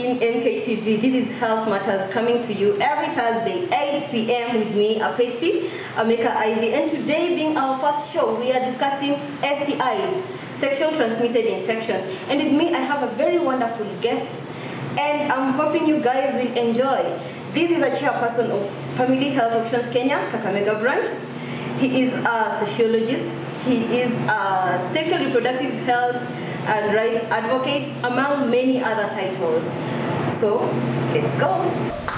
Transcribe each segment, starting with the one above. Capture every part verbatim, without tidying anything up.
watching M K T V. This is Health Matters coming to you every Thursday, eight p m with me, Apetsi, Ameka and today being our first show, we are discussing S T Is, sexual transmitted infections. And with me, I have a very wonderful guest, and I'm hoping you guys will enjoy. This is a chairperson of Family Health Options Kenya, Kakamega branch. He is a sociologist. He is a sexual reproductive health and rights advocate, among many other titles. So, let's go.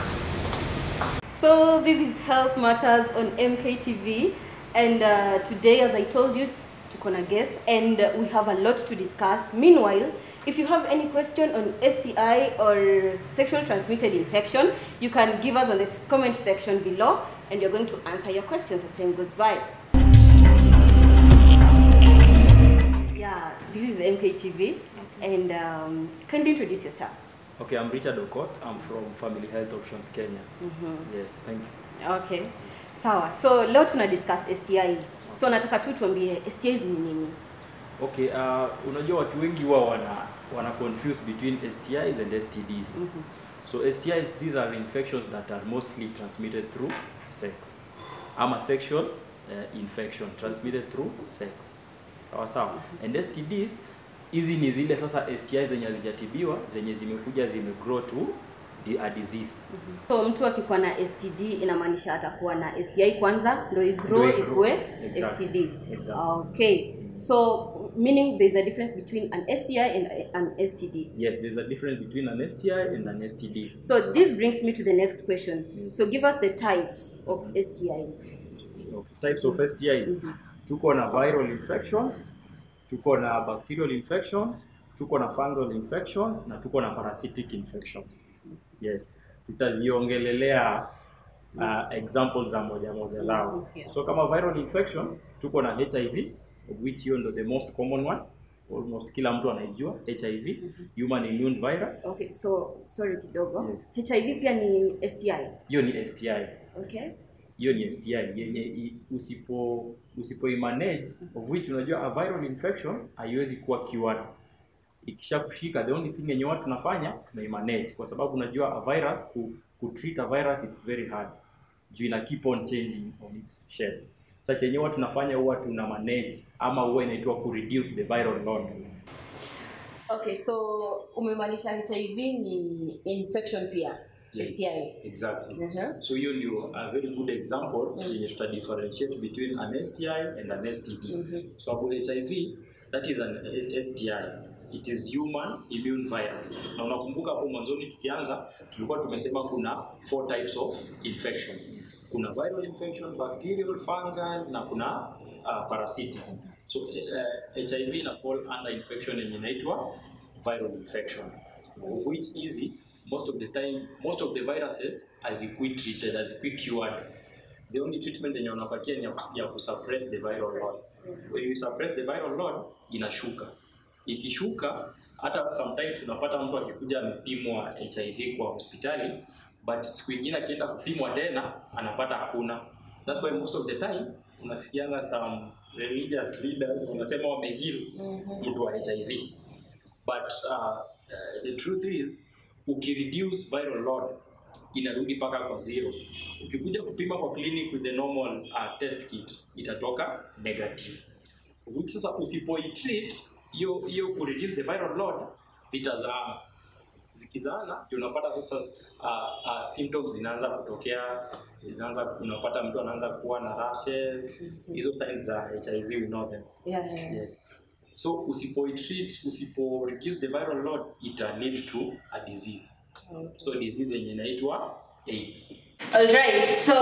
So, this is Health Matters on M K T V, and uh, today, as I told you, took on a guest, and uh, we have a lot to discuss. Meanwhile, if you have any question on S T I or sexual transmitted infection, you can give us on the comment section below, and you're going to answer your questions as time goes by. Yeah, this is M K T V, and um, can you introduce yourself? Okay, I'm Richard Okot. I'm from Family Health Options Kenya. Mm-hmm. Yes, thank you. Okay, sawa. So leo tuna discuss S T Is. Okay. So nataka tu tuambie S T Is ni nini? Okay, uh, unajua watu wengi huwa wana wana confuse between S T Is and S T Ds. Mm-hmm. So S T Is, these are infections that are mostly transmitted through sex. I'm a sexual uh, infection transmitted through sex. Sawa sawa. Mm-hmm. And S T Ds, hizi ni zile sasa S T Is zenye hazijatibiwa, zenye zimekuja zimegrow to the a disease. Mm-hmm. So mtu akikuwa na S T D inamaanisha atakuwa na S T I kwanza ndio igrow ikue exactly. S T D. Exactly. Okay. So meaning there's a difference between an S T I and an S T D. Yes, there's a difference between an S T I and an S T D. So this brings me to the next question. Mm-hmm. So give us the types of S T Is. Okay. Types of S T Is. Mm-hmm. Tuko na viral infections, tuko na bacterial infections, tuko na fungal infections, na tuko na parasitic infections. Yes, tutaziongelelea uh, examples za moja moja zao. So kama viral infection, tuko na H I V, of which you know the most common one. Almost kila mtu anaijua H I V, mm-hmm. Human immune virus. Okay, so sorry kidogo. Yes. H I V pia ni S T I. Hiyo ni S T I. Okay. Hiyo ni S T I yenye usipo usipo manage, of which unajua a viral infection haiwezi kuwa cured. Ikisha kushika, the only thing yenye watu tunafanya tuna manage, kwa sababu unajua a virus ku, ku treat a virus it's very hard. Juu ina keep on changing on its shape. Sasa yenye watu tunafanya huwa tuna manage ama huwa inaitwa ku reduce the viral load. Okay, so umemaanisha H I V ni infection pia. Yes, S T I. exactly. Uh-huh. So you know a very good example mm. in to differentiate between an S T I and an S T D. Mm-hmm. So H I V, that is an S T I. It is human immune virus. Na unakumbuka hapo mwanzoni tukianza tulikuwa tumesema kuna four types of infection. Kuna viral infection, bacterial, fungal, na kuna uh, parasitic. So uh, H I V na fall under infection yenye inaitwa viral infection, of which easy most of the time, most of the viruses as equi treated, as equi cured. The only treatment yenye unapatia ni ya kusuppress the viral load. When you suppress the viral load, inashuka. Ikishuka, hata sometimes unapata mtu akikuja amepimwa H I V kwa hospitali, but siku nyingine akienda kupimwa tena anapata hakuna. That's why most of the time unasikianga some religious leaders wanasema wameheal mtu wa H I V. But uh, uh, the truth is, ukireduce viral load inarudi paka kwa zero. Ukikuja kupima kwa clinic with the normal uh, test kit itatoka negative. Which sasa usipoitreat hiyo hiyo ku reduce the viral load zitazaana. Zikizaana unapata sasa uh, uh, symptoms zinaanza kutokea, zinaanza unapata mtu anaanza kuwa na rashes. Hizo signs za H I V we know them. Yeah, yeah, yeah. Yes. So usipo-treat, usipo-reduce the viral load, it will lead to a disease. Okay. So disease yenye inaitwa AIDS. Alright, so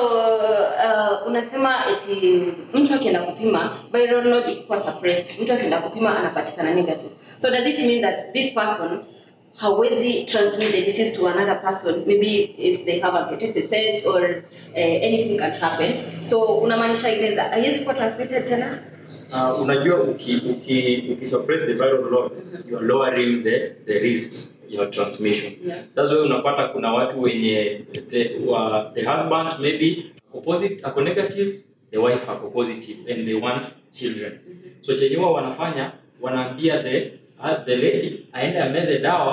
uh, unasema eti mtu akienda kupima viral load ikuwa suppressed, mtu akienda kupima anapatikana negative. So does it mean that this person hawezi transmit the disease to another person, maybe if they have unprotected cells or uh, anything can happen? So unamaanisha inaweza haiwezi kuwa transmitted tena? Uh, unajua uki uki uki suppress the viral load, mm-hmm. you are lowering the the risks of transmission. Yeah. That's why unapata kuna watu wenye the uh, the husband maybe opposite ako negative, the wife ako positive and they want children. Mm-hmm. So chenyewa wanafanya wanaambia the uh, the lady aende ameze dawa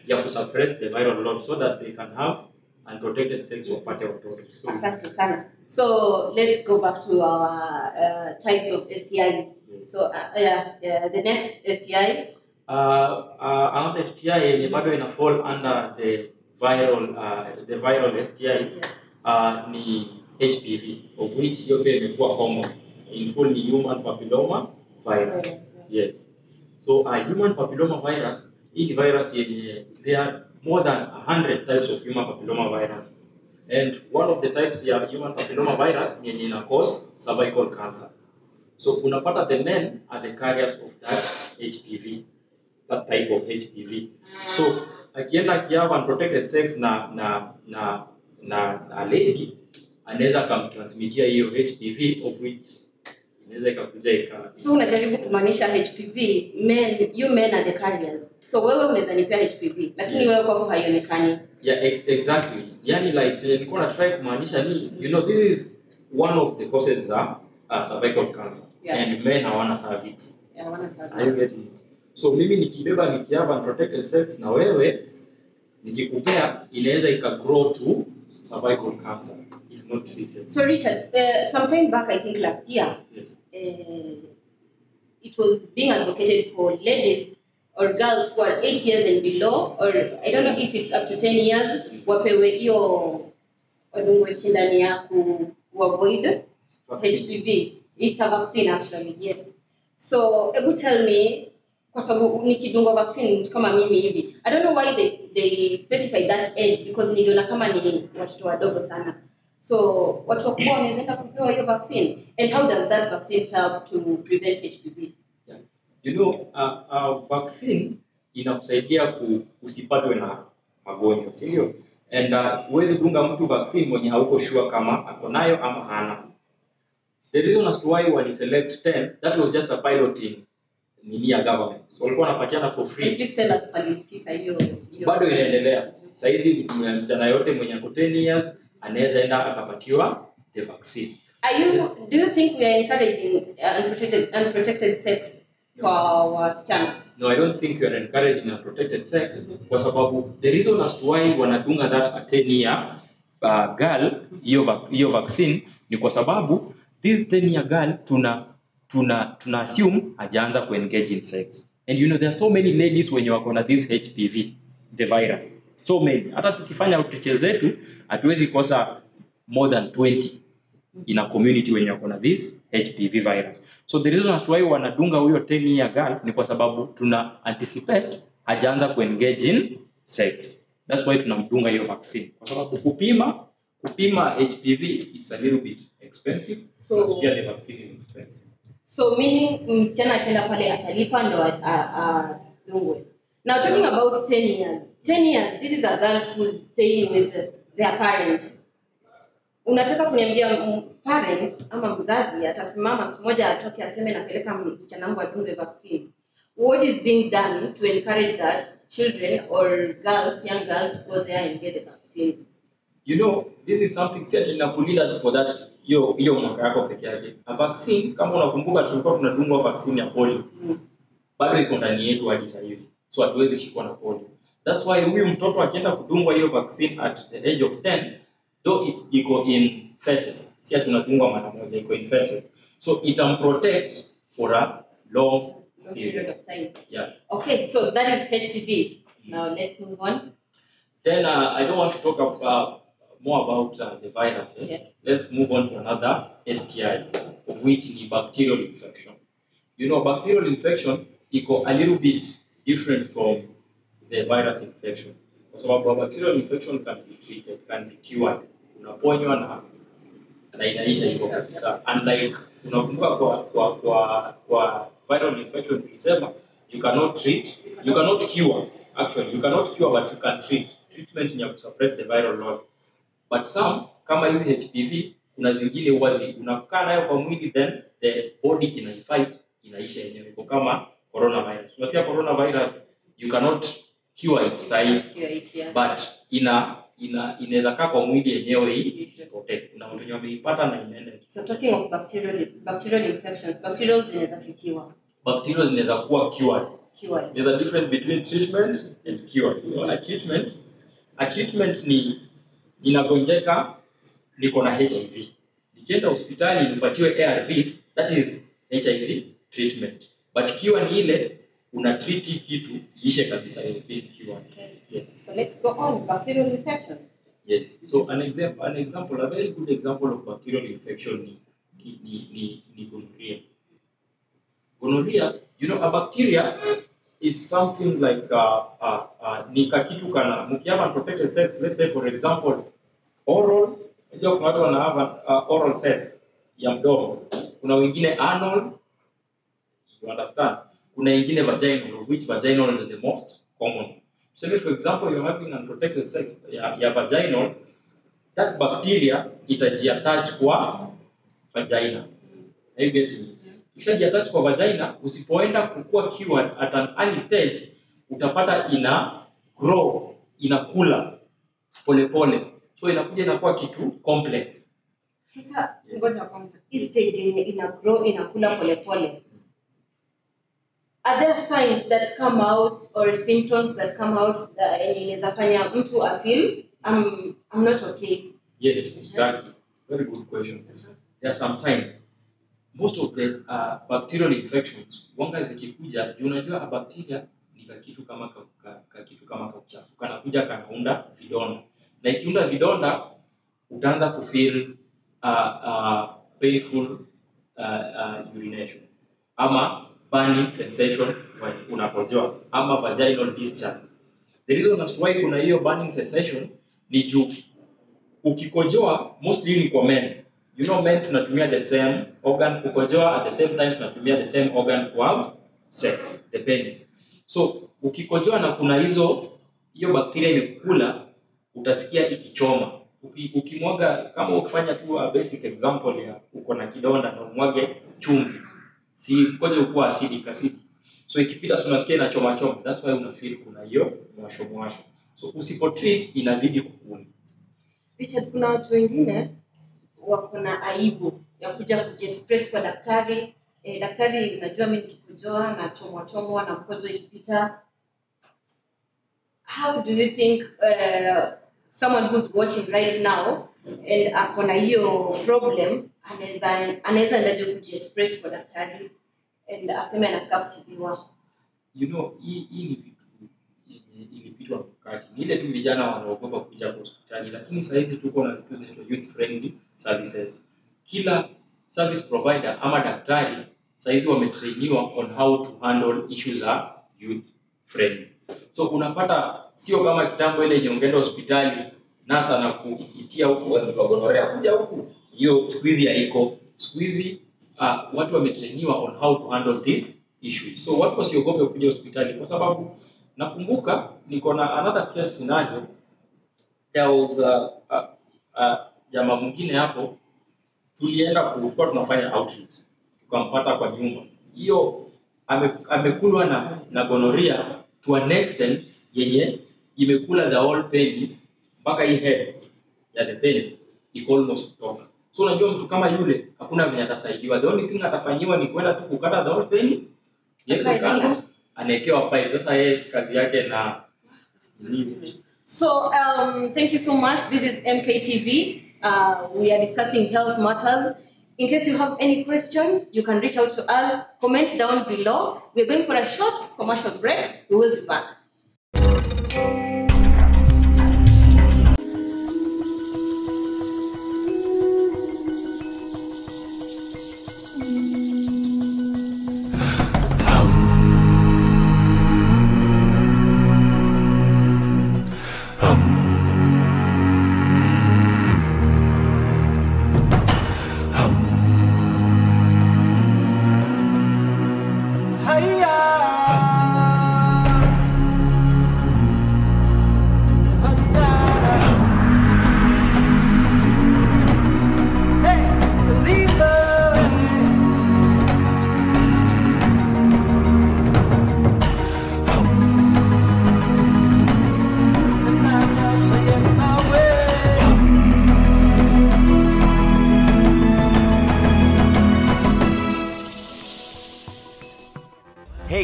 ya kusuppress the viral load so that they can have unprotected sex wapate watoto. So, asante sana. So let's go back to our uh, types of S T Is. Yes. So uh, yeah, yeah, the next S T I. Uh, uh, another S T I yenye bado ina fall under the viral uh, the viral S T Is. Yes. Uh, ni H P V, of which hiyo pia imekuwa common. In full ni human papilloma virus. Yes. Yes. So a uh, human papilloma virus, hii virus yenye there are more than a hundred types of human papilloma virus. And one of the types ya human papilloma virus yenye ina cause cervical cancer. So unapata the men are the carriers of that H P V, that type of H P V. So akienda akiava unprotected sex na na na na, na lady anaweza kumtransmitia hiyo H P V, of which inaweza ikakuja ika. So unajaribu kumaanisha H P V, men, you men are the carriers. So wewe unaweza nipea H P V, lakini yes. wewe kwako haionekani. Yeah, exactly. Yani like nilikuwa na try kumaanisha ni, you know, this is one of the causes za uh, cervical cancer. Yeah. And men hawana cervix. Yeah, hawana cervix. Are you getting it? So mimi nikibeba nikiava unprotected sex na wewe nikikupea inaweza ika grow to cervical cancer if not treated. So Richard, uh, sometime back I think last year, yes. uh, it was being advocated for ladies or girls who are eight years and below, or I don't know if it's up to ten years, wapewe hiyo wadungwe shindani ya ku avoid H P V. It's a vaccine actually, yes. So, ebu tell me, kwa sababu nikidungwa vaccine kama mimi hivi, I don't know why they they specify that age, because niliona kama ni watoto wadogo sana. So, watu wakubwa wanaweza kupewa hiyo vaccine, and how does that vaccine help to prevent H P V? Yeah. You know, uh, uh, vaccine inakusaidia usipatwe na magonjwa, si ndio? And uh, uwezi dunga mtu vaccine mwenye hauko sure kama ako nayo ama hana. The reason as to why we select ten, that was just a piloting in the government. So walikuwa wanapatiana for free. Please tell us palifika hiyo. Bado inaendelea. Sasa hizi msichana yote mwenye ako ten years anaweza enda akapatiwa the vaccine. Are you do you think we are encouraging uh, unprotected unprotected sex for wasichana? No, I don't think we are encouraging unprotected sex kwa sababu the reason as to why wanadunga that a ten year uh, girl hiyo hiyo vaccine ni kwa sababu this ten year girl tuna tuna tuna assume hajaanza ku engage in sex. And you know there are so many ladies when you are on this H P V, the virus. So many. Hata tukifanya outreach zetu hatuwezi kosa more than twenty in a community when you are on this H P V virus. So the reason as why wanadunga huyo ten year girl ni kwa sababu tuna anticipate hajaanza ku engage in sex. That's why tunamdunga hiyo vaccine. Kwa sababu kupima kupima H P V it's a little bit expensive. So yeah, the vaccine is expensive. So meaning msichana akienda pale atalipa ndo adungwe. Now talking about ten years. ten years, this is a girl who's staying with their parents. Unataka kuniambia parent ama mzazi atasimama siku moja atoke aseme napeleka msichana wangu adungwe vaccine. What is being done to encourage that children or girls, young girls go there and get the vaccine? You know, this is something set in a kulinda for that hiyo hiyo mwaka yako peke yake. A vaccine kama unakumbuka tulikuwa tunadungwa vaccine ya polio. Mm. Bado iko ndani yetu hadi sasa hizi. So hatuwezi shikwa na polio. That's why huyu mtoto akienda kudungwa hiyo vaccine at the age of ten, though it iko in phases. Si tunadungwa mara moja, iko in phases. So it can protect for a long, long period of time. Yeah. Okay, so that is H P V. Now let's move on. Then uh, I don't want to talk about more about uh, the viruses. Yeah. Let's move on to another S T I, of which is bacterial infection. You know, bacterial infection is a little bit different from the virus infection. So bacterial infection can be treated, can be cured. Unaponywa na na inaisha hivyo kabisa. Unlike unakumbuka kwa kwa kwa kwa viral infection tulisema you cannot treat, you cannot cure. Actually, you cannot cure but you can treat. Treatment ni ya suppress the viral load. But some kama hizi H P V kuna zingine wazi unakaa nayo kwa mwili then the body ina fight inaisha yenyewe kwa kama coronavirus. Unasikia coronavirus you cannot cure it sai but ina ina inaweza kaa kwa mwili yenyewe hii protect. Na watu wameipata na inaenda. So talking of bacterial bacterial infections, bacterial zinaweza kutiwa. Bacteria zinaweza kuwa cured Cure. There's a difference between treatment and cure. You know, a treatment, a treatment ni ninagonjeka niko na H I V. Nikienda hospitali nipatiwe A R Vs, that is H I V treatment. But cure ni ile una treat kitu ishe kabisa, is being cured. Okay. Yes. So let's go on. Bacterial infections. Yes. So an example, an example, a very good example of bacterial infection ni ni ni, ni, ni gonorrhea. Gonorrhea, you know, a bacteria is something like uh, uh, uh, ni kakitu kana mkiava unprotected sex, let's say for example oral, unajua kuna watu wana uh, oral sex ya mdomo, kuna wengine anal, you understand, kuna wengine vaginal, of which vaginal is the most common. So for example you're having unprotected sex ya, ya vaginal, that bacteria itajiattach kwa vagina. Are you getting it? Ikishajiattach kwa vagina, usipoenda kukua cured at an early stage, utapata ina grow, inakula pole pole. So inakuja inakuwa kitu complex. Sasa ngoja kwanza, hii stage yenye ina grow inakula pole pole. Are there signs that come out or symptoms that come out that inaweza fanya mtu afeel I'm I'm not okay? Yes, exactly. Very good question. There are some signs. Most of the uh, bacterial infections, wanga zikikuja, unajua bacteria ni kitu kama ka, ka, ka kitu kama kauchafu. Kanakuja kanaunda vidonda. Na ikiunda vidonda, utaanza kufeel uh, uh, painful uh, uh, urination. Ama burning sensation when unapojoa. Ama vaginal discharge. The reason as why kuna hiyo burning sensation ni juu ukikojoa mostly ni kwa men. You know, men tunatumia the same organ kukojoa, at the same time tunatumia the same organ kwa sex, the penis. So ukikojoa na kuna hizo hiyo bacteria imekula, utasikia ikichoma. Uki, ukimwaga kama ukifanya tu a basic example ya uko na kidonda na umwage chumvi, si koje ukua acidic acid. So ikipita unasikia inachoma choma. That's why una feel kuna hiyo mwasho mwasho. So usipo treat inazidi kukua. Richard, kuna watu wengine wako na aibu ya kuja kujiexpress kwa daktari. Eh, daktari, unajua mimi nikikujoa na chomwa chomwa na mkojo ikipita. How do you think uh, someone who's watching right now and akona hiyo problem anaweza anaweza ndaje kujiexpress kwa daktari and aseme anataka kutibiwa? You know, hii hii ni vitu yenye ilipitwa wakati. Ni ile tu vijana wanaogopa kuja kwa hospitali, lakini sasa hizi tuko na vitu vinaitwa youth friendly services. Kila service provider ama daktari sasa hizi wametrainiwa on how to handle issues za youth friendly. So unapata sio kama kitambo ile nyongenda hospitali nasa na kuitia huko gonorrhea kuja huku. Hiyo siku hizi haiko. Siku hizi uh, watu wametrainiwa on how to handle this issue. So watu wasiogope kuja hospitali kwa sababu nakumbuka niko na another case scenario. There was a uh, uh, jamaa mwingine hapo tulienda kuchukua tunafanya outreach. Tukampata kwa nyumba. Hiyo ame, amekulwa na na gonorrhea to an extent yenye imekula the whole penis mpaka hii head ya the penis iko almost kutoka. So unajua mtu kama yule hakuna vile atasaidiwa. The only thing atafanyiwa ni kwenda tu kukata the whole penis. Yeye kando anaekewa pipe. Sasa yeye kazi yake na So um thank you so much. This is M K T V. Uh, we are discussing health matters. In case you have any question, you can reach out to us. Comment down below. We're going for a short commercial break. We will be back.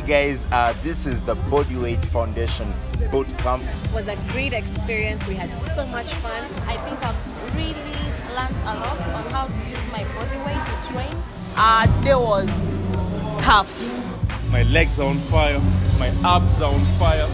guys, uh, this is the Bodyweight Foundation boot camp. It was a great experience. We had so much fun. I think I've really learned a lot on how to use my body weight to train. Uh, today was tough. My legs are on fire, my abs are on fire.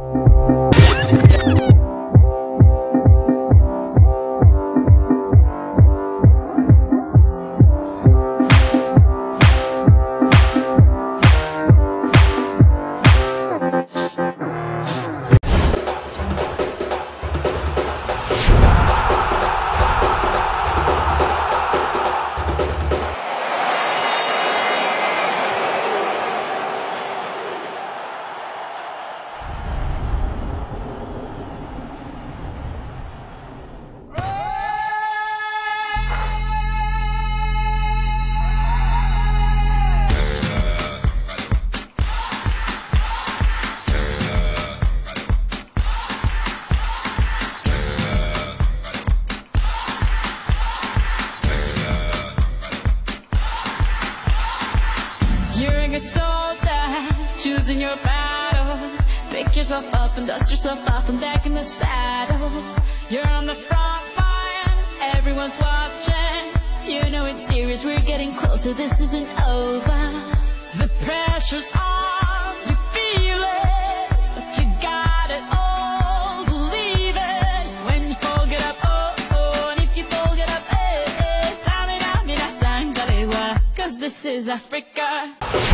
Choosing your battle, pick yourself up and dust yourself off and back in the saddle. You're on the front line, everyone's watching. You know it's serious, we're getting closer, this isn't over. The pressure's on, you feel it, but you got it all, believe it. When you fold it up, oh, oh, and if you fold it up, eh, eh, tamina, mina, sangalewa, cause this is Africa.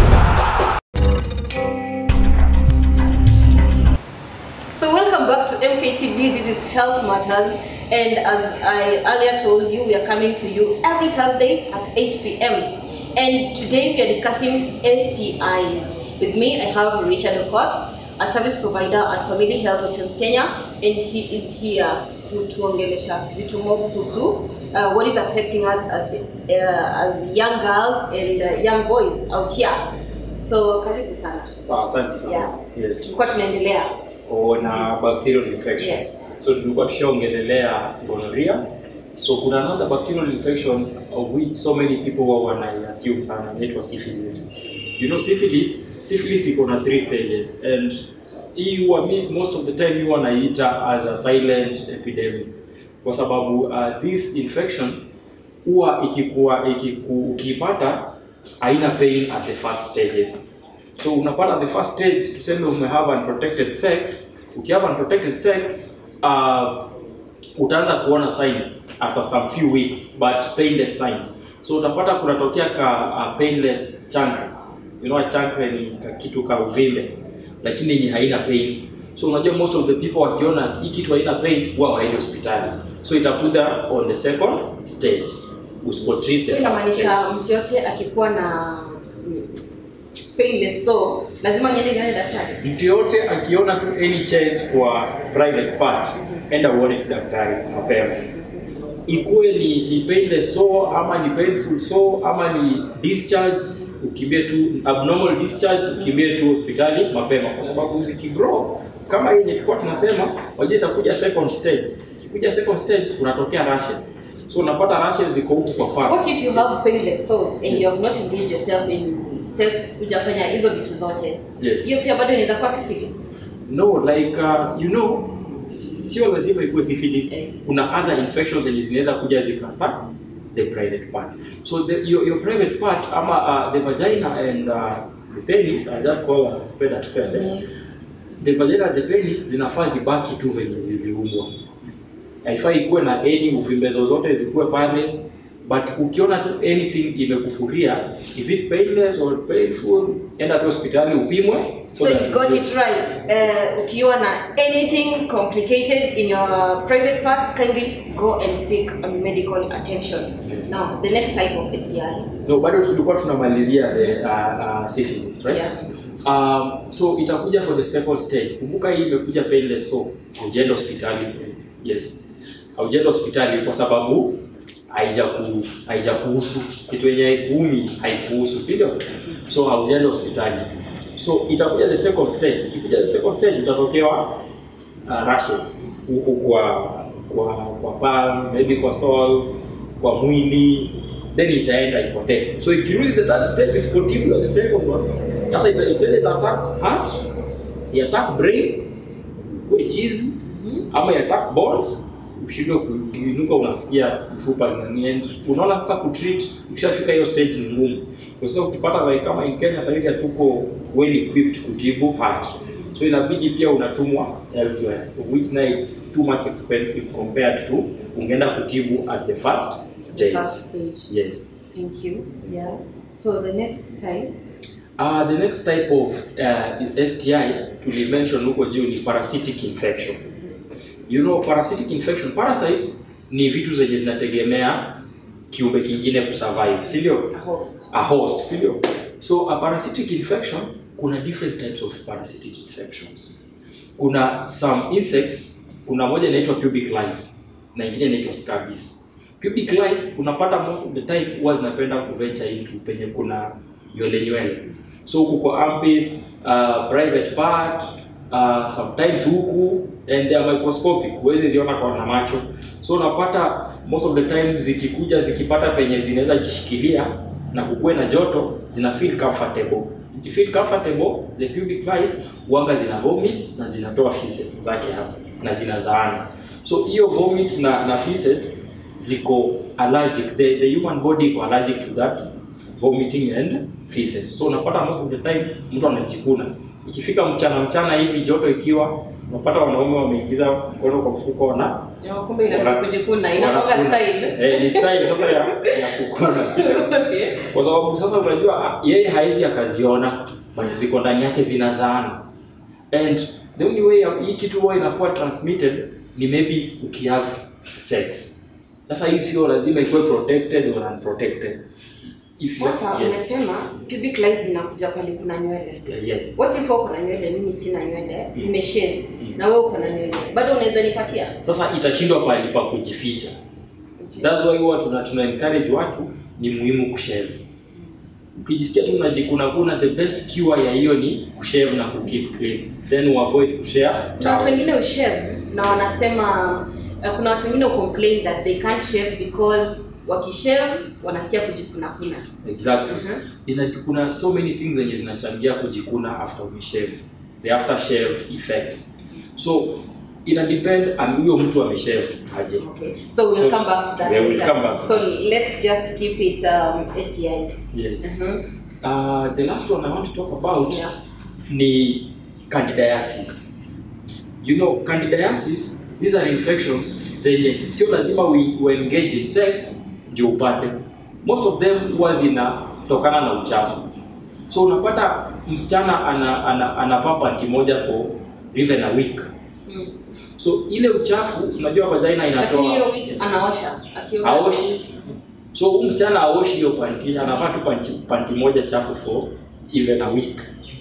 So welcome back to M K T V. This is Health Matters, and as I earlier told you, we are coming to you every Thursday at eight p m And today we are discussing S T Is. With me, I have Richard Okoth, a service provider at Family Health Options Kenya, and he is here kutuongelesha vitu mob kuhusu uh, what is affecting us as the, uh, as young girls and uh, young boys out here. So karibu sana. Sawa, asante sana. Yeah. Yes. Tulikuwa tunaendelea na bacterial infection. Yes. So tulikuwa tushaongelelea gonorrhea. So kuna another bacterial infection of which so many people were wana assume sana, inaitwa syphilis. You know syphilis, syphilis iko na three stages, and hii huwa most of the time you wanaita as a silent epidemic. Kwa sababu uh, this infection huwa ikikuwa ikiku ukipata haina pain at the first stages. So unapata the first stage, tuseme ume have unprotected sex. Ukihave unprotected sex, uh, utaanza kuona signs after some few weeks, but painless signs. So utapata kunatokea ka uh, painless chancre. You know, a chancre ni kitu ka uvimbe, lakini ni haina pain. So unajua most of the people wakiona hii kitu haina pain, huwa waende hospitali. So itakuja on the second stage. Usipo treat the first stage. Mtu yote akikuwa na painless, so lazima niende nione daktari. Mtu yote akiona tu any change kwa private part, enda uone tu daktari mapema. Ikuwe ni, ni painless so ama ni painful so ama ni discharge, ukimbie tu abnormal discharge, ukimbie tu hospitali mapema, kwa sababu zikigrow kama yenye tulikuwa tunasema, waje itakuja second stage. Ikikuja second stage kunatokea rashes. So unapata rashes ziko huko kwa part. What if you have painless sores and you have not engaged yourself in sex, hujafanya hizo vitu zote? Yes. Hiyo pia bado inaweza kuwa syphilis. No, like uh, you know, sio lazima ikuwe syphilis. Kuna other infections zenye zinaweza kuja zikaattack the private part. So the, your, your private part ama uh, the vagina and uh, the penis, I just call a spade a spade. Mm. The vagina and the penis zinafaa zibaki tu venye ziliumbwa. Haifai ikuwe na any uvimbe zozote zikuwe pale, but ukiona tu anything imekufuria, is it painless or painful, enda tu hospitali upimwe. So, so you got it right. Uh, ukiwa na anything complicated in your private parts, kindly go and seek a medical attention. Yes. Now, the next type of S T I. No, bado tulikuwa tunamalizia the uh, uh, syphilis, right? Yeah. Um, so itakuja for the second stage. Kumbuka hii imekuja painless, so haujaenda hospitali. Yes. Haujaenda hospitali kwa sababu haijaku haijakuhusu, kitu yenye haikuumi haikuhusu, si ndio? So haujaenda hospitali. So itakuja the second stage. Ikikuja the second stage utatokewa uh, rashes huko kwa kwa kwa palm, maybe kwa sole, kwa mwili, then itaenda ipotee. So ikirudi the third stage is continuous, the second one Sasa instead it attack heart, it attack brain, which is ama it attack bones, ushindwe kuinuka unasikia mfupa zinanienda. Unaona sasa kutreat ukishafika hiyo stage ni ngumu. Kwa sababu ukipata like kama in Kenya sasa hizi hatuko well equipped kutibu heart. So inabidi pia unatumwa elsewhere, of which now it's too much expensive compared to ungeenda kutibu at the first stage. First stage. Yes. Thank you. Yeah. So the next type? Uh, the next type of uh, S T I to mention huko juu ni parasitic infection. You know, parasitic infection, parasites ni vitu zenye zinategemea kiumbe kingine kusurvive, sivyo? A host. A host, sivyo? So a parasitic infection, kuna different types of parasitic infections. Kuna some insects, kuna moja inaitwa pubic lice na ingine inaitwa scabies. Pubic lice unapata most of the time huwa zinapenda kuventure into penye kuna nywele nywele. So huku kwa armpit, uh, private part, uh, sometimes huku, and they are microscopic, huwezi ziona kwa na macho. So unapata most of the time zikikuja zikipata penye zinaweza jishikilia na kukue na joto, zina feel comfortable. Ziki feel comfortable, the pubic lice wanga zina vomit na zinatoa feces zake hapa na zinazaana. So hiyo vomit na, na feces ziko allergic, the, the human body iko allergic to that vomiting and feces. So unapata most of the time mtu anajikuna. Ikifika mchana mchana hivi joto ikiwa, unapata wanaume wameingiza mkono kwa mfuko na kumbe inakuwa kujikuna, inakuwa style. Eh, ni style sasa ya ya kukuna. Okay. Kwa sababu sasa unajua yeye haezi akaziona, bali ziko ndani yake zinazaana. And the only way hii kitu huwa inakuwa transmitted ni maybe ukihave sex. Sasa hii sio lazima ikuwe protected or unprotected. If sasa umesema pubic lice zinakuja pale kuna nywele. Yeah, yes. What if uko na nywele, mimi sina nywele, nimeshave na wewe uko na nywele, bado unaweza nipatia? Sasa itashindwa pale pa kujificha. Okay. That's why huwa tuna tuna encourage watu ni muhimu kushave. Ukijisikia tu unajikuna kuna, the best cure ya hiyo ni kushave na kukeep clean. Then u avoid kushare. Na watu wengine ushave na wanasema uh, kuna watu wengine complain that they can't shave because wakishave wanasikia kujikuna kuna. Exactly. Uh-huh. Ina kuna so many things zenye zinachangia kujikuna after we shave. The aftershave effects. So ina depend on huyo mtu ameshave aje. Okay. So we'll so, come back to that. Yeah, we'll come back. So let's just keep it um, S T Is. Yes. Uh-huh. Uh, the last one I want to talk about yeah. ni candidiasis. You know, candidiasis, these are infections zenye sio lazima we, we engage in sex ndio upate. Most of them huwa zinatokana na uchafu. So unapata msichana ana ana anavaa panty moja for even a week. Mm. So ile uchafu unajua vagina inatoa. Hiyo week anaosha, akiwa aoshi. So huyu msichana aoshi hiyo panty, anavaa tu panty, panty moja chafu for even a week.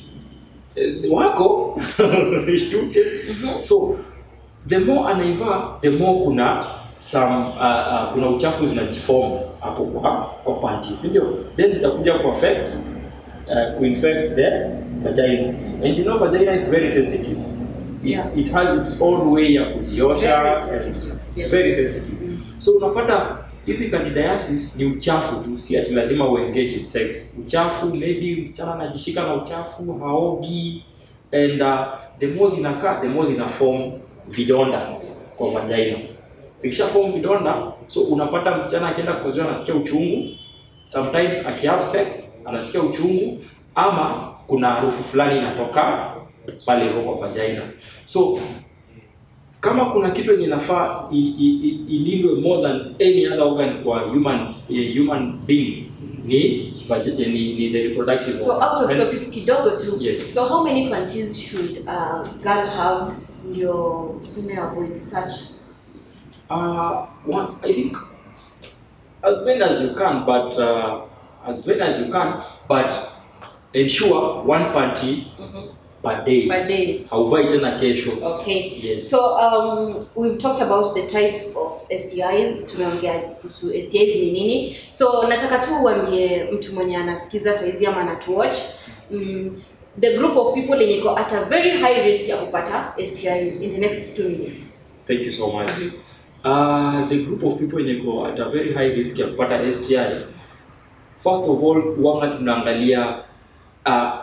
Uh, wako zishtuke. Mm-hmm. So the more anaivaa, the more kuna some uh, uh, kuna uchafu zinajiform hapo kwa kwa panty, sio? Then zitakuja ku affect uh, ku infect the vagina. And you know vagina is very sensitive. It, yeah. It has its own way ya kujiosha. It's yes. very sensitive. So unapata hizi candidiasis ni uchafu tu, si ati lazima uengage in sex. Uchafu, maybe msichana anajishika na uchafu, haogi, and uh, the more zinakaa, the more zina form vidonda kwa vagina. Zikisha form vidonda, so unapata msichana akienda kukojoa anasikia uchungu, sometimes akihave sex anasikia uchungu, ama kuna harufu fulani inatoka pale kwa vagina. So kama kuna kitu yenye inafaa ilindwe more than any other organ kwa human uh, human being ni ni, ni the reproductive. So out of topic kidogo tu. Yes. So how many panties should a girl have your tuseme avoid such? Uh, one, I think as many as you can, but uh, as many as you can, but ensure one panty mm-hmm. per day. Per day. Hauvai tena kesho. Okay. Yes. So um, we've talked about the types of S T Is. Tumeongea kuhusu S T Is ni nini. So nataka tu uambie mtu mwenye anasikiza saizi ama anatuwatch um, the group of people yenye iko at a very high risk ya kupata S T Is in the next two minutes. Thank you so much. Mm-hmm. Uh, the group of people yenye iko at a very high risk ya kupata S T I. First of all, wanga tunaangalia uh,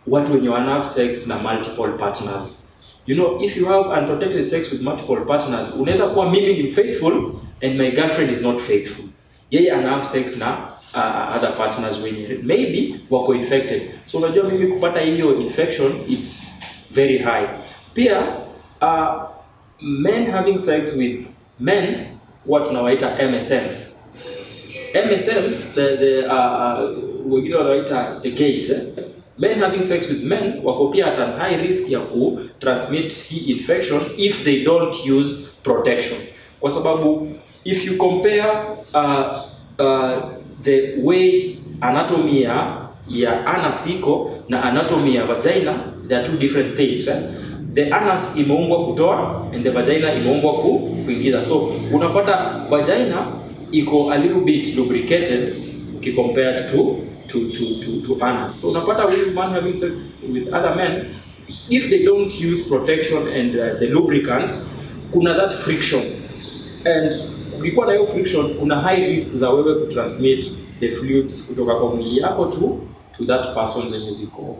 watu wenye wana have sex na multiple partners. You know, if you have unprotected sex with multiple partners, unaweza kuwa mimi ni faithful and my girlfriend is not faithful. Yeye ana have sex na uh, other partners wenye maybe wako infected. So unajua mimi kupata hiyo infection, it's very high. Pia uh, men having sex with men, what tunawaita M S Ms. M S Ms, the the uh, wengine wanaita the gays. Eh? Men having sex with men wako pia at an high risk ya ku transmit hii infection if they don't use protection. Kwa sababu if you compare uh, uh, the way anatomy ya ya anus iko na anatomy ya vagina, they are two different things. Eh? The anus imeumbwa kutoa and the vagina imeumbwa ku kuingiza. So unapata vagina iko a little bit lubricated compared to to to to to anus. So unapata with man having sex with other men, if they don't use protection and uh, the lubricants, kuna that friction, and ukikuwa na hiyo friction kuna high risk za wewe ku transmit the fluids kutoka kwa mwili yako to to that person zenye ziko.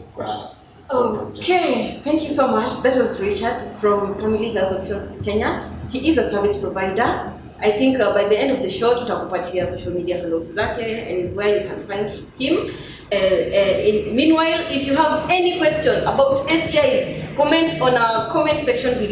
Okay, thank you so much. That was Richard from Family Health Options Kenya. He is a service provider. I think uh, by the end of the show, tutakupatia social media handles zake and where you can find him. Uh, uh, in, meanwhile, if you have any question about S T Is, comment on our comment section below.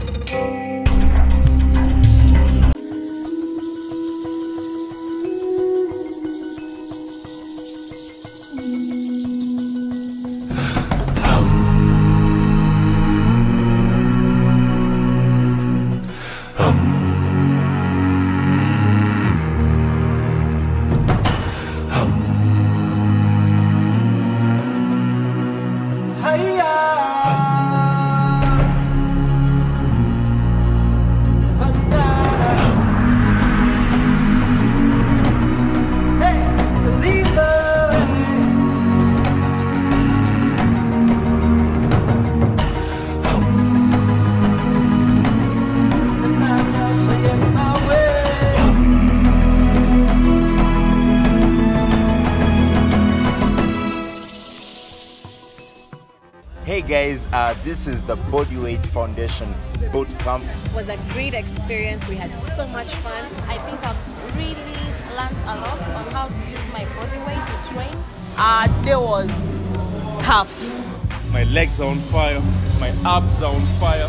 Hey guys, uh, this is the Bodyweight Foundation boot camp. It was a great experience. We had so much fun. I think I've really learned a lot on how to use my body weight to train. Uh, today was tough. My legs are on fire. My abs are on fire.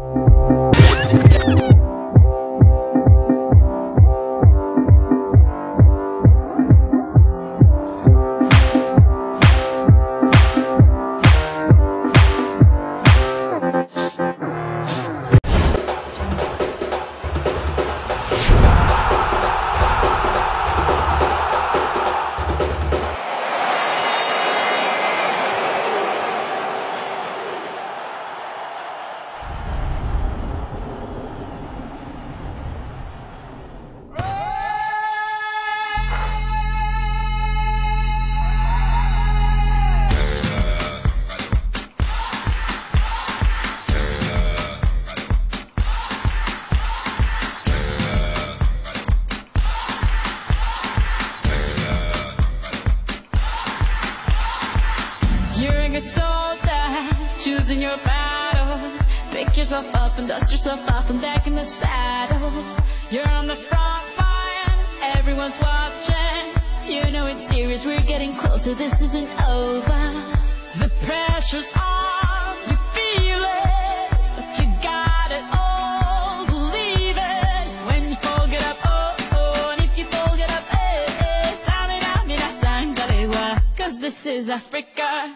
Choosing your battle, pick yourself up and dust yourself off and back in the saddle. You're on the front line, everyone's watching. You know it's serious, we're getting closer, this isn't over. The pressure's on, you feel it, but you got it all, believe it. When you fold it up, oh, oh, and if you fold it up, eh, eh, tamina, mina, sangalewa, cause this is Africa.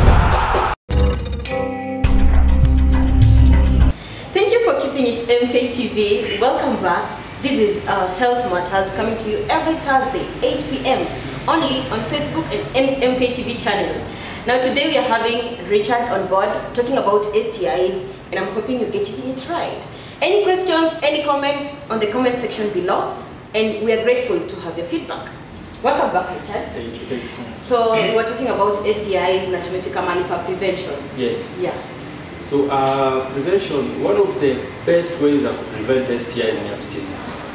Thank you for keeping it M K T V. Welcome back. This is uh, Health Matters coming to you every Thursday, eight p m only on Facebook and M K T V channel. Now today we are having Richard on board talking about S T Is, and I'm hoping you're getting it right. Any questions, any comments on the comment section below, and we are grateful to have your feedback. Welcome back, Richard. Thank you, thank you so much. So we were talking about S T Is na tumefika mahali pa prevention. Yes. Yeah. So uh, prevention, one of the best ways of prevent S T Is is abstinence.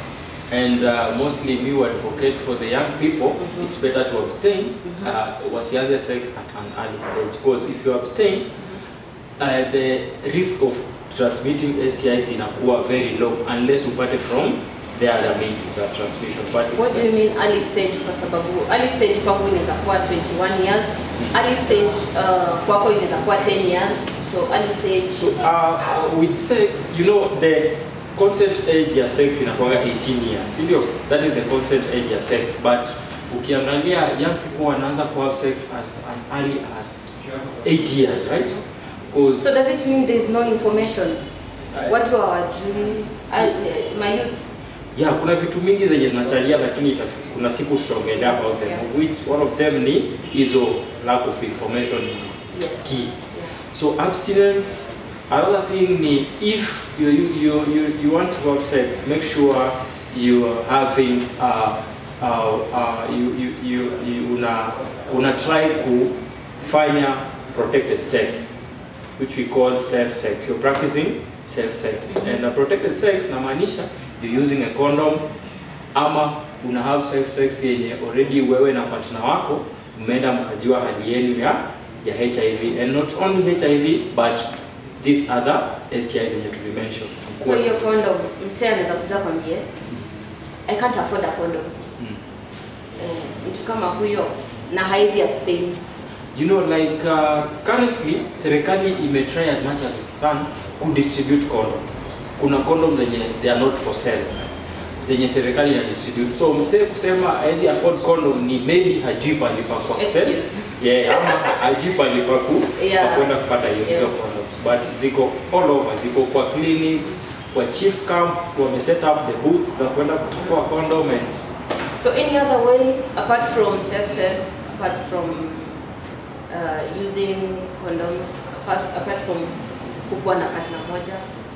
And uh, mostly me would advocate for the young people, mm-hmm. it's better to abstain mm-hmm. uh, wasianze sex at an early stage, because if you abstain, mm-hmm. uh, the risk of transmitting S T Is inakuwa very low unless upate from the other means of transmission. But what do you mean early stage? Kwa sababu early stage kwangu inaweza kuwa twenty-one years, mm-hmm. early stage uh, kwako inaweza kuwa ten years, so early stage. So uh, with sex, you know, the consent age ya sex inakuwa eighteen years, sindio? That is the consent age ya sex, but ukiangalia young people wanaanza ku have sex as an early as eight years, right? So does it mean there is no information? Watu hawajui my youth? Yeah, kuna vitu mingi zenye zinachalia, lakini kuna siku tutaongelea about them, yeah. Which one of them ni hizo lack of information is yes. key. Yeah. So abstinence. Another thing ni if you you you you, you want to have sex, make sure you are having uh, uh, uh, you you you you una una try kufanya protected sex, which we call safe sex. You're practicing safe sex, mm-hmm. and uh, protected sex namaanisha you're using a condom, ama una have safe sex yenye already wewe na partner wako mmeenda mkajua hali yenu ya ya H I V, and not only H I V but these other S T Is that to be mentioned. So your condom, msee anaweza kuja kwambie, I can't afford a condom. Mm. Eh, mtu kama huyo na haizi abstain. You know, like uh, currently, serikali ime try as much as it can to distribute condoms. Kuna condoms zenye they are not for sale, zenye serikali ina distribute. So msee kusema haizi afford condom ni maybe hajui pali pa ku access. Yeah, ama hajui pali pa ku yeah. kwenda kupata hizo yes. condoms. But ziko all over, ziko kwa clinics, kwa chiefs camp, wame set up the booths za kwenda kuchukua condom. And so any other way apart from safe sex, apart from uh, using condoms, apart, apart from kukuwa na partner moja?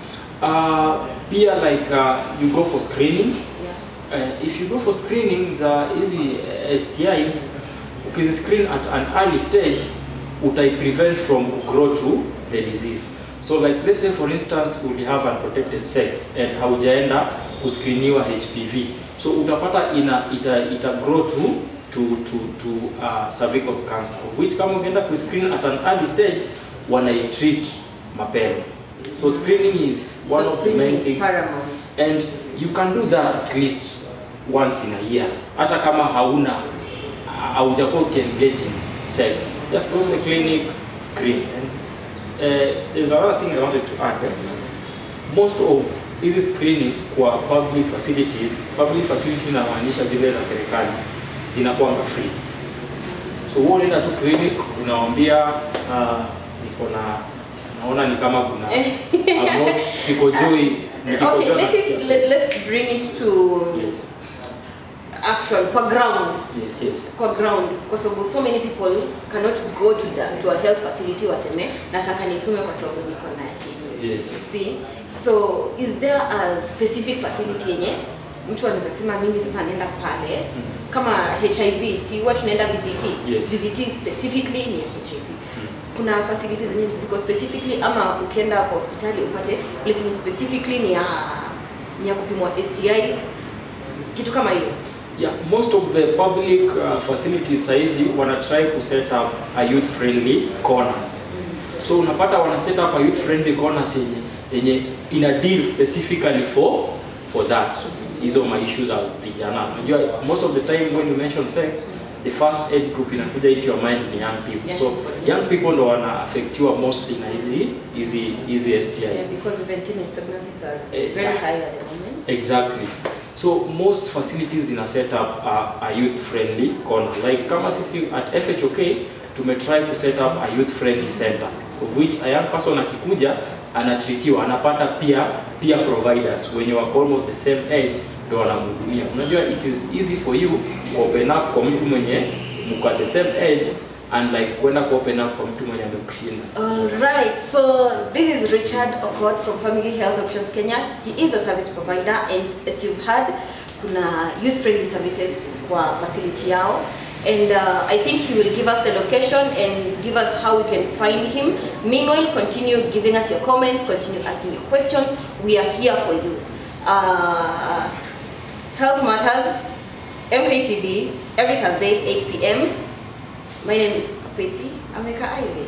Uh, pia like uh, you go for screening. Yeah. Uh, if you go for screening, the easy S T Is, because screen at an early stage, utai prevent from grow to the disease. So like let's say for instance we have unprotected sex and haujaenda kuscreeniwa H P V. So utapata ina ita ita grow to to to to uh, cervical cancer, of which kama ukienda kuscreen at an early stage wanai treat mapema. So screening is one so of the main things, paramount. And you can do that at least once in a year. Hata kama hauna haujakuwa engage in sex, just go to the clinic, screen. And uh, there's another thing I wanted to add. Eh? Most of hizi screening kwa public facilities, public facility na maanisha zile za serikali zinakuwa free. So wewe unaenda tu clinic unawaambia uh, niko na naona ni kama kuna I'm not sikojoi. Okay, let's it, let, let's bring it to yes. actual per ground. Yes, yes. Per ground, because so many people cannot go to the to a health facility waseme nataka nipime kwa sababu niko na hii. Yes. See, so is there a specific facility yenye mtu anaweza sema mimi sasa naenda pale mm. kama H I V, si watu tunaenda V C T. Yes. V C T specifically ni H I V. Mm. Kuna facilities zenye ziko specifically ama ukienda kwa hospitali upate placing specifically ni ya ni ya kupimwa S T Is, kitu kama hiyo. Yeah, most of the public uh, facilities saizi wana try to set up a youth friendly corners. Mm-hmm. So unapata wana set up a youth friendly corners yenye yenye ina deal specifically for for that. Hizo ma issues are vijana. Unajua most of the time when you mention sex, the first age group inakuja into your mind ni young people. Yeah, so young people ndo wana affectiwa mostly na hizi hizi hizi S T Is. Yeah, because even teenage pregnancies are uh, very high at the moment. Exactly. So most facilities in a set up a, a youth friendly corner. Like kama sisi at F H O K tume try to set up a youth friendly center, of which a young person akikuja anatritiwa, anapata pia peer providers wenye wako almost the same age ndo wanamhudumia. Unajua it is easy for you to open up kwa mtu mwenye mko at the same age and like kwenda ku open up kwa mtu mwenye amekushinda. All right, so this is Richard Okot from Family Health Options Kenya. He is a service provider, and as you've heard, kuna youth friendly services kwa facility yao, and uh, I think he will give us the location and give us how we can find him. Meanwhile, continue giving us your comments, continue asking your questions. We are here for you. Uh, Health Matters, M K T V, every Thursday, eight p m My name is Apetsi, Ameka.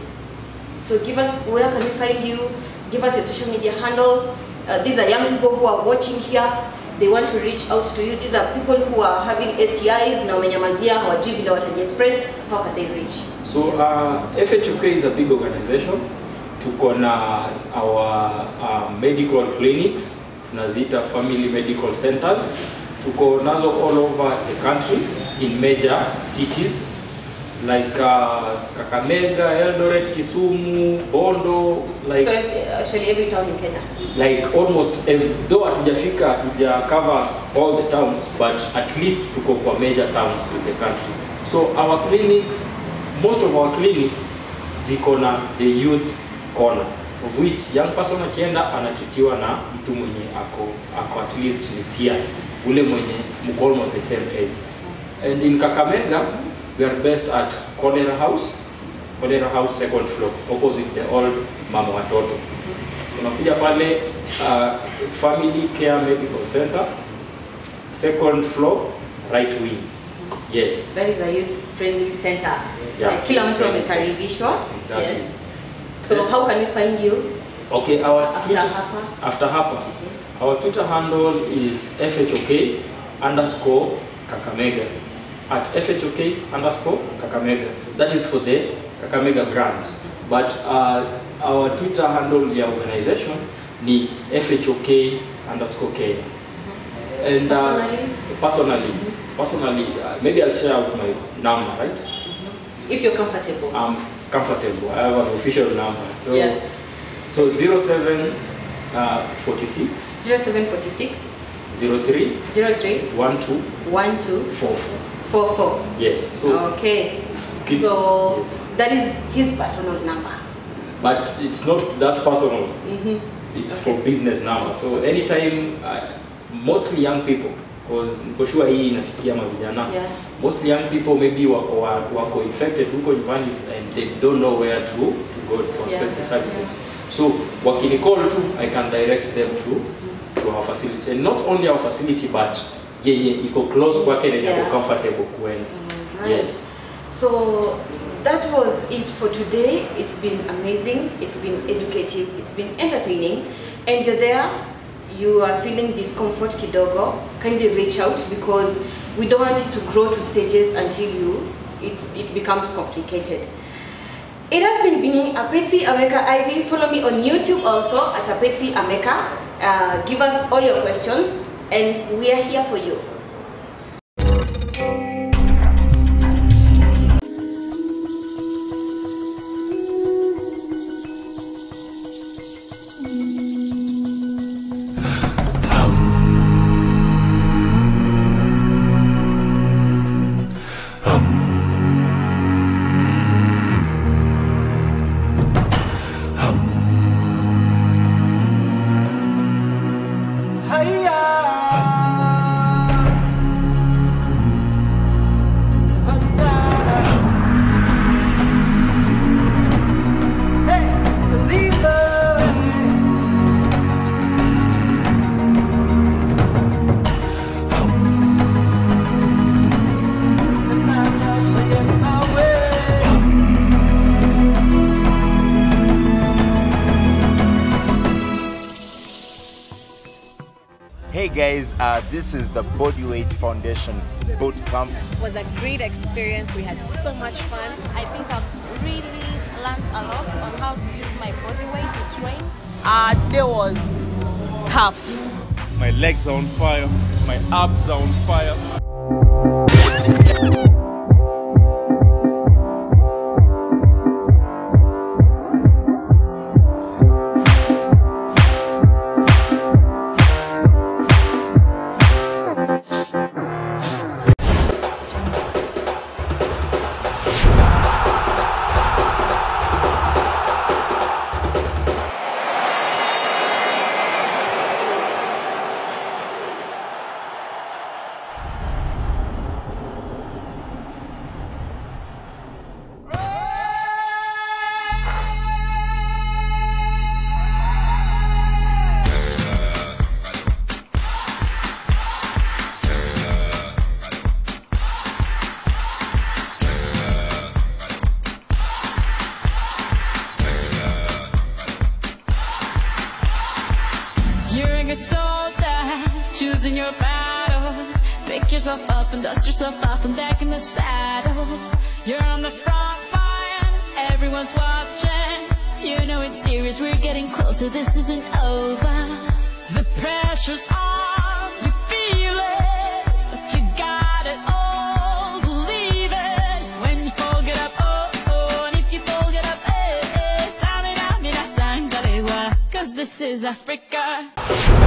So give us, where can we find you? Give us your social media handles. Uh, these are young people who are watching here. They want to reach out to you. These are people who are having S T Is, na wamenyamazia, hawajui vile wataji express. How can they reach? So uh, F H O K is a big organization. Tuko na our uh, medical clinics, tunaziita family medical centers. Tuko nazo all over the country in major cities like uh, Kakamega, Eldoret, Kisumu, Bondo, like so actually every town in Kenya. Like almost every, though hatujafika hatuja cover all the towns, but at least tuko kwa major towns in the country. So our clinics, most of our clinics ziko na the youth corner, of which young person akienda anatitiwa na mtu mwenye ako ako at least ni pia ule mwenye mko almost the same age. And in Kakamega we are based at Cholera House, Cholera House second floor, opposite the old mama watoto. Unakuja pale uh, Family Care Medical Center, second floor, right wing. Yes. That is a youth friendly center. Yeah. Kila mtu amekaribishwa. Exactly. Yes. So how can we find you? Okay, our after Twitter, Hapa. After Hapa. Okay. Our Twitter handle is F H O K underscore Kakamega. At F H O K underscore Kakamega. That is for the Kakamega brand. But uh, our Twitter handle, the organization, ni F H O K underscore Kenya. And uh, personally, personally, mm-hmm. personally uh, maybe I'll share out my number, right? Mm-hmm. If you're comfortable. I'm comfortable. I have an official number. So, yeah. So zero seven forty six. Zero seven forty six. Zero three. Zero three. One two. One two. Four four. Four four. Yes. So. Okay. Keep, so yes. That is his personal number. But it's not that personal. Mm-hmm. It's okay. for business number. So anytime, uh, mostly young people, because niko sure hii inafikia mavijana. Yeah. Mostly young people maybe wako wako infected huko nyumbani and they don't know where to to go to access yeah. the services. Yeah. So wakini call too, I can direct them to mm-hmm. to our facility, and not only our facility but yeah yeah iko close kwake na yeah. yako comfortable kwenda. Right. Yes. So that was it for today. It's been amazing, it's been educative, it's been entertaining, and you're there, you are feeling discomfort kidogo, kindly reach out, because we don't want it to grow to stages until you it, it becomes complicated. It has been being Apetsi Ameka I V. Follow me on YouTube also at Apetsi Ameka. Uh, give us all your questions and we are here for you. Hey guys, uh, this is the Bodyweight Foundation boot camp. It was a great experience. We had so much fun. I think I've really learned a lot on how to use my body weight to train. Uh, today was tough. My legs are on fire. My abs are on fire. You're a good soldier, choosing your battle. Pick yourself up and dust yourself off and back in the saddle. You're on the front line, everyone's watching. You know it's serious, we're getting closer, this isn't over. The pressure's on, you feel it, but you got it all, believe it. When you fold it up, oh, oh, and if you fold it up, eh, eh, tamina, mina, sangalewa, cause this is Africa.